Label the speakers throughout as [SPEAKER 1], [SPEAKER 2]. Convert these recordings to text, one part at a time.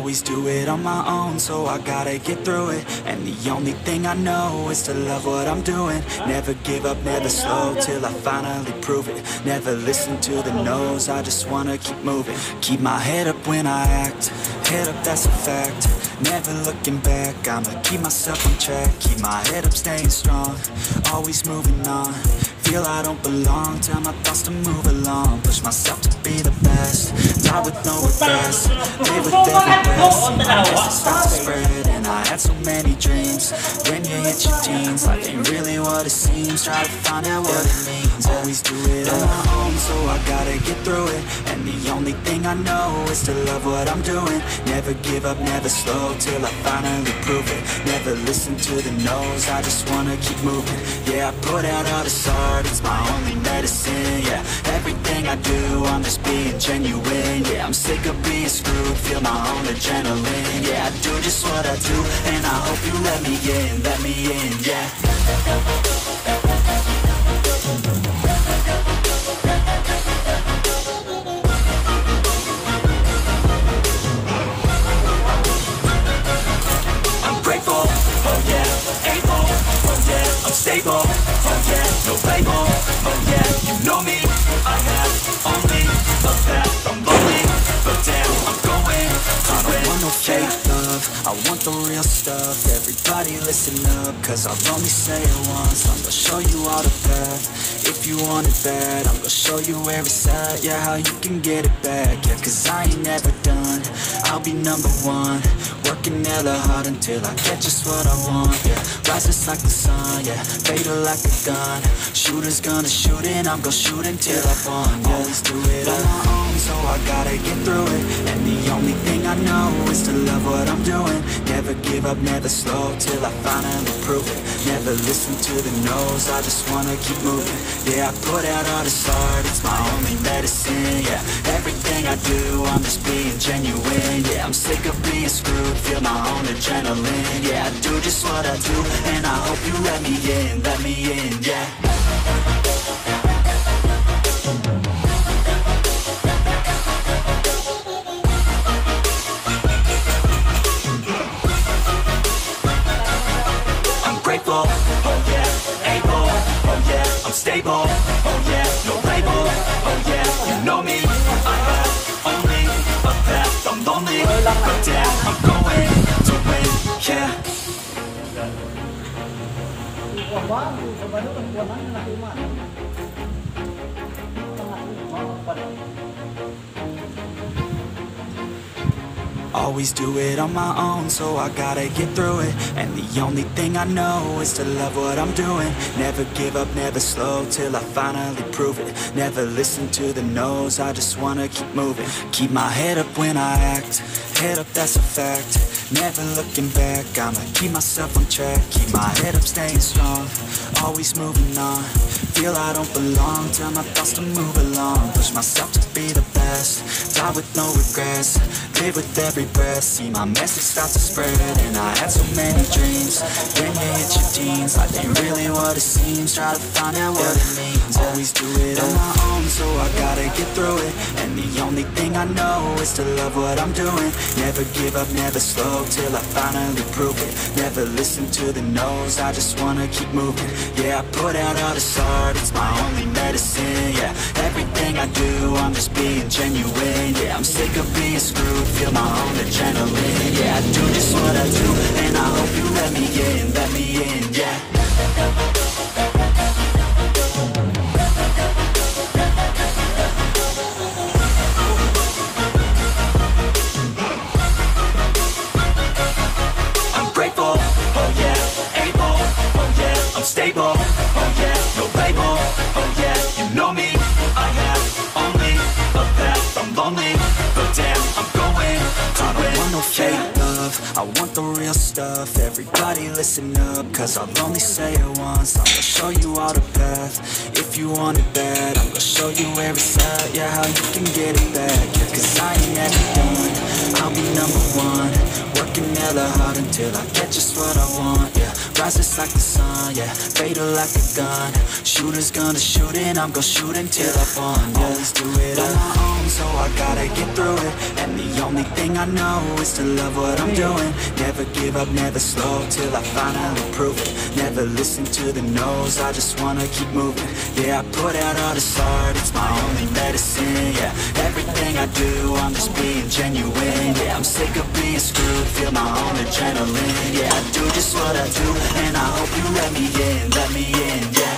[SPEAKER 1] Always do it on my own, so I gotta get through it. And the only thing I know is to love what I'm doing. Never give up, never slow, till I finally prove it. Never listen to the no's, I just wanna keep moving. Keep my head up when I act, head up, that's a fact. Never looking back, I'ma keep myself on track. Keep my head up, staying strong, always moving on. Feel I don't belong, tell my thoughts to move along. Push myself to be the best, die with no regrets. Live with every breath, see my message start to spread. And I had so many dreams, when you hit your teens, life ain't really what it seems. Try to find out what it means. Always do it on my own, so I gotta get through it. And the only thing I know is to love what I'm doing. Never give up, never slow, till I finally prove it. Never listen to the no's, I just wanna keep moving. Yeah, I put out all this art, it's my only medicine. Yeah, everything I do, I'm just being genuine. Yeah, I'm sick of being screwed, feel my own adrenaline. Yeah, I do just what I do, and I hope you let me in, yeah. Stable, oh yeah, no label, oh yeah, you know me. I have only a path, I'm lonely, but damn, I'm going to win. I don't want no fake love, I want the real stuff. Everybody listen up, cause I'll only say it once. I'm gonna show you all the path, if you want it bad. I'm gonna show you where it's at, yeah, how you can get it back. Yeah, cause I ain't never done, I'll be number one. Working hella hard until I get just what I want, yeah. Rises like the sun, yeah, fatal like a gun. Shooter's gonna shoot and I'm gonna shoot until I won, yeah. Always do it on my own, so I gotta get through it. And the only thing I know is to love what I'm doing. Never give up, never slow, till I finally prove it. Never listen to the no's, I just wanna keep moving. Yeah, I put out all this art, it's my only medicine. Yeah, everything I do, I'm just being genuine. Yeah, I'm sick of being screwed, feel my own adrenaline. Yeah, I do just what I do, and I hope you let me in, yeah. I'm grateful, oh yeah, able, oh yeah, I'm stable, oh yeah, no label, oh yeah, you know me. I have only a path, I'm lonely, but damn, I'm going to win, yeah. Always do it on my own, so I gotta get through it. And the only thing I know is to love what I'm doing. Never give up, never slow, till I finally prove it. Never listen to the no's, I just wanna keep moving. Keep my head up when I act, head up, that's a fact. Never looking back, I'ma keep myself on track. Keep my head up, staying strong, always moving on. Feel I don't belong, tell my thoughts to move along. Push myself to be the best, die with no regrets. Live with every breath, see my message start to spread. And I had so many dreams, when you hit your teens, life ain't really what it seems. Try to find out what it means. Always do it on my own, so I gotta get through it. And the only thing I know is to love what I'm doing. Never give up, never slow, till I finally prove it. Never listen to the no's, I just wanna keep moving. Yeah, I put out all this art, it's my only medicine. Yeah, everything I do, I'm just being genuine. Yeah, I'm sick of being screwed, feel my own adrenaline. Yeah, I do just what I do, and I hope you let me in, yeah. Stable, oh yeah, no label, oh yeah, you know me. I have only a path, I'm lonely, but damn, I'm going to win. I don't want no fake love, I want the real stuff. Everybody listen up, cause I'll only say it once. I'm gonna show you all the path, if you want it bad. I'm gonna show you where it's at, yeah, how you can get it back. Yeah, cause I ain't never done, I'll be number one. Working hella hard until I get just what I want, yeah. Rises like the sun, yeah, fatal like a gun. Shooter's gonna shoot and I'm gonna shoot until I won, yeah. Always do it on my own, so I gotta get through it. And the only thing I know is to love what I'm doing. Never give up, never slow, till I finally prove it. Never listen to the no's, I just wanna keep moving. Yeah, I put out all this art, it's my only medicine. Yeah, everything I do, I'm just being genuine. Yeah, I'm sick of being screwed, feel my own adrenaline. Yeah, I do just what I do, and I hope you let me in, yeah.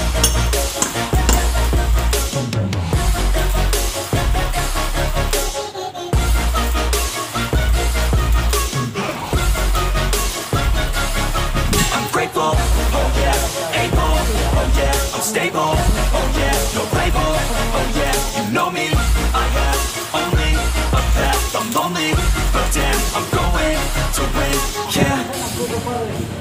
[SPEAKER 1] Oh yeah, able, oh yeah, I'm stable, oh yeah, no label, oh yeah, you know me, I have only a path, I'm lonely, but damn, I'm going to win, yeah.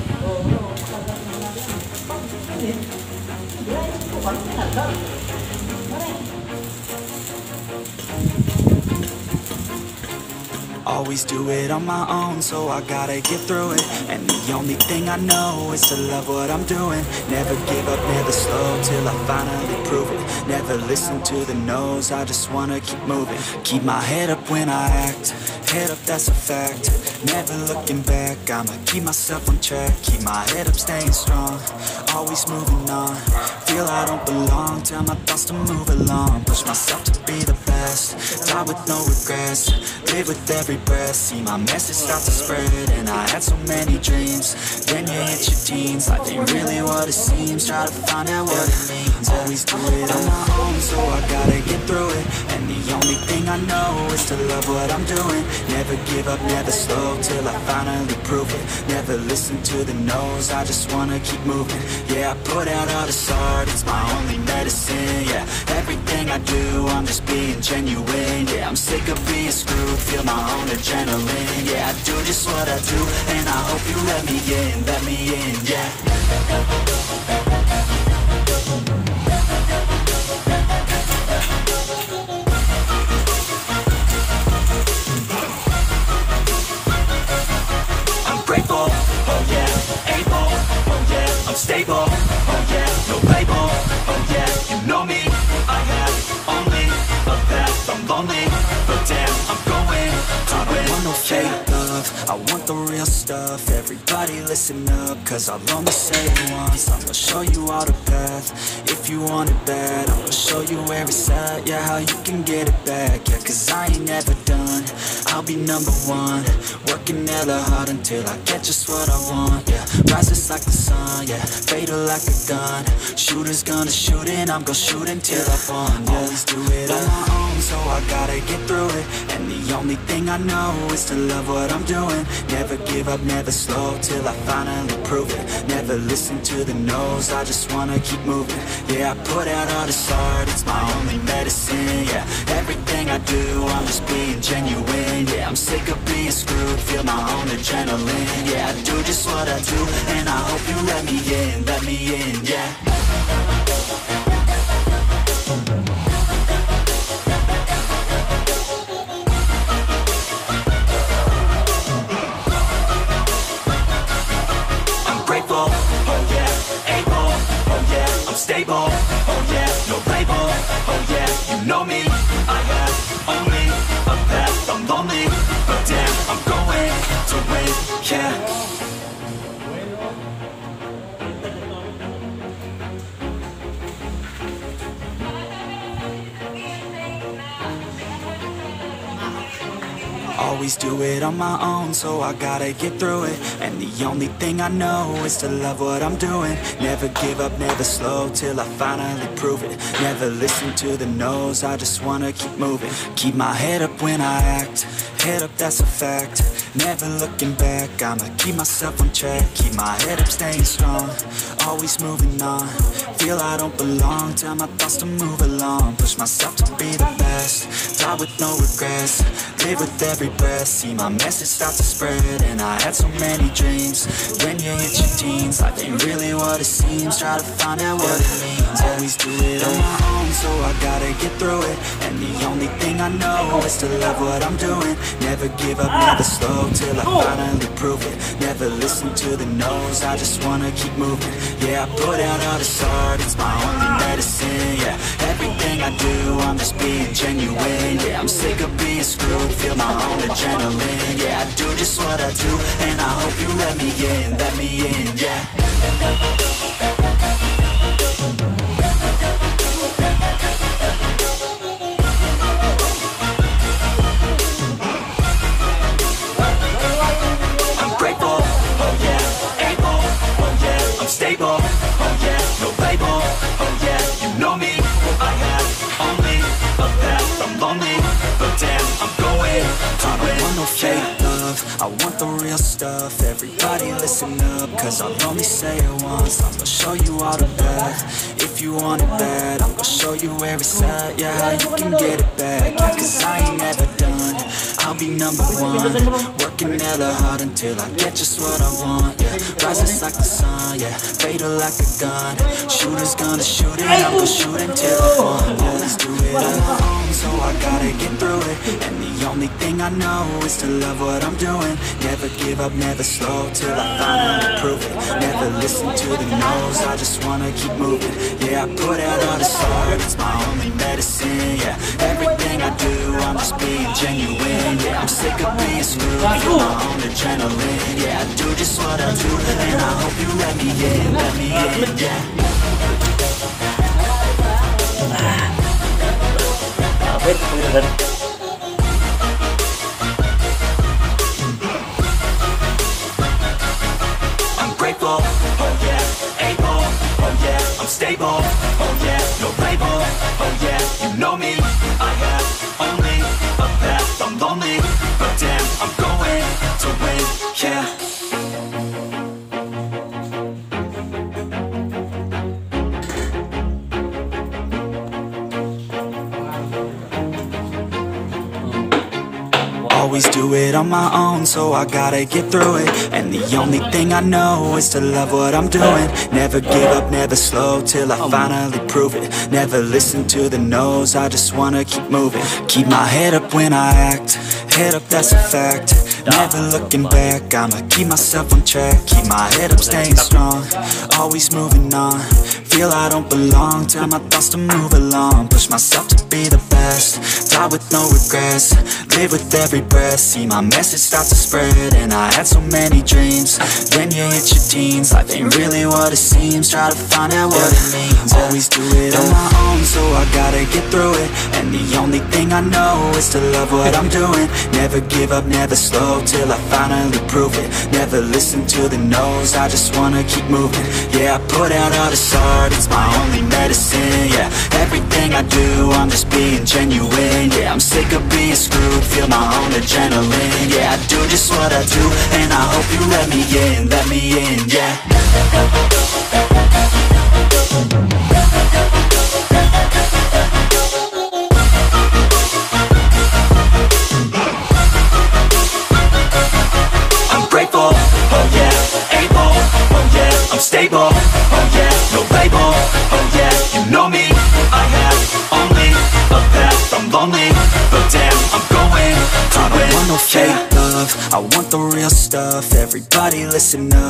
[SPEAKER 1] Always do it on my own, so I gotta get through it. And the only thing I know is to love what I'm doing. Never give up, never slow, till I finally prove it. Never listen to the no's, I just wanna keep moving. Keep my head up when I act, head up, that's a fact. Never looking back, I'ma keep myself on track. Keep my head up, staying strong, always moving on. Feel I don't belong, tell my thoughts to move along. Push myself to be the best, die with no regrets. Live with every breath, see my message start to spread. And I had so many dreams, then you hit your teens. Life ain't really what it seems, try to find out what it means. Always do it on my own, so I gotta get through it. And the only thing I know is to love what I'm doing. Never give up, never slow, till I finally prove it. Never listen to the no's, I just wanna keep moving. Yeah, I put out all this art, it's my only medicine. Yeah, everything I do, I'm just being genuine. Yeah, I'm sick of being screwed, feel my own adrenaline. Yeah, I do just what I do, and I hope you let me in, yeah. I'm grateful, oh yeah, able, oh yeah, I'm stable, oh yeah, no label, oh yeah, you know me, I have only a path, I'm lonely, but damn, I'm going to win. I don't want no fake love, I want the real stuff. Everybody listen up, cause I'll only say it once. I'm gonna show you all the path, if you want it bad. I'm gonna show you where it's at, yeah, how you can get it back. Yeah, cause I ain't never done, I'll be number one. Working hella hard until I get just what I want, yeah. Rises like the sun, yeah, fatal like a gun. Shooter's gonna shoot and I'm gonna shoot until I won, yeah. Always do it on my own, so I gotta get through it. And the only thing I know is to love what I'm doing. Never give up, never slow, till I finally prove it. Never listen to the no's, I just wanna keep moving. Yeah, I put out all this art, it's my only medicine. Yeah, everything I do, I'm just being genuine. Yeah, I'm sick of being screwed, feel my own adrenaline. Yeah, I do just what I do, and I hope you let me in, yeah. Stable, oh yeah, no label, oh yeah, you know me, I have only a path, I'm lonely, but damn, I'm going to win, yeah. Always do it on my own, so I gotta get through it. And the only thing I know is to love what I'm doing. Never give up, never slow, till I finally prove it. Never listen to the no's, I just wanna keep moving. Keep my head up when I act, head up, that's a fact. Never looking back, I'ma keep myself on track. Keep my head up, staying strong, always moving on. Feel I don't belong, tell my thoughts to move along. Push myself to be the best, die with no regrets. Live with every breath, see my message start to spread. And I had so many dreams, then you hit your teens. Life ain't really what it seems, try to find out what it means. Always do it on my own, so I gotta get through it. And the only thing I know is to love what I'm doing. Never give up, never slow, slow till I finally prove it. Never listen to the no's, I just wanna keep moving. Yeah, I put out all this art, it's my only medicine. Yeah, everything I do, I'm just being genuine. Yeah, I'm sick of being screwed, feel my own adrenaline. Yeah, I do just what I do, and I hope you let me in, yeah. Stable, oh yeah, no label, oh yeah, you know me, I have only a path, I'm lonely, but damn, I'm going to win. I don't want no fake love, I want the real stuff. Everybody listen up, cause I'll only say it once. I'm gonna show you all the path, if you want it bad. I'm gonna show you where it's at, yeah, how you can get it back. Yeah, cause I ain't never done, I'll be number one. Working hella hard until I get just what I want, yeah. Rises like the sun, yeah, fatal like a gun. Shooter's gonna shoot it, I'm gonna shoot until I fall. Yeah, let's do it on my own, so I gotta get through it. And the only thing I know is to love what I'm doing. Never give up, never slow, till I finally prove it. Never listen to the no's, I just wanna keep moving. Yeah, I put out all this art, it's my only medicine. Yeah, everything I do, I'm just being genuine. Yeah, I'm sick of being screwed, feel my own adrenaline. Yeah, I do just what I do, and I hope you let me in, yeah. I'm grateful, oh yeah, able, oh yeah, I'm stable, oh yeah, no label, oh yeah, you know me, I have only a path, I'm lonely, but damn, I'm going to win, yeah. Always do it on my own, so I gotta get through it. And the only thing I know is to love what I'm doing. Never give up, never slow, till I finally prove it. Never listen to the no's, I just wanna keep moving. Keep my head up when I act, head up, that's a fact. Never looking back, I'ma keep myself on track. Keep my head up, staying strong, always moving on. Feel I don't belong, tell my thoughts to move along. Push myself to be the best, die with no regrets. Live with every breath, see my message start to spread. And I had so many dreams, then you hit your teens. Life ain't really what it seems, try to find out what it means. Always do it on my own, so I gotta get through it. And the only thing I know is to love what I'm doing. Never give up, never slow, till I finally prove it. Never listen to the no's, I just wanna keep moving. Yeah, I put out all this art, it's my only medicine. Yeah, everything I do, I'm just being genuine. Yeah, I'm sick of being screwed, feel my own adrenaline. Yeah, I do just what I do, and I hope you let me in, yeah. I'm grateful, oh yeah, able, oh yeah, I'm stable, oh yeah, no label, oh yeah, you know me, I have only a path, I'm lonely, but damn, I'm going to win. I don't want no fake love, I want the real stuff. Everybody listen up.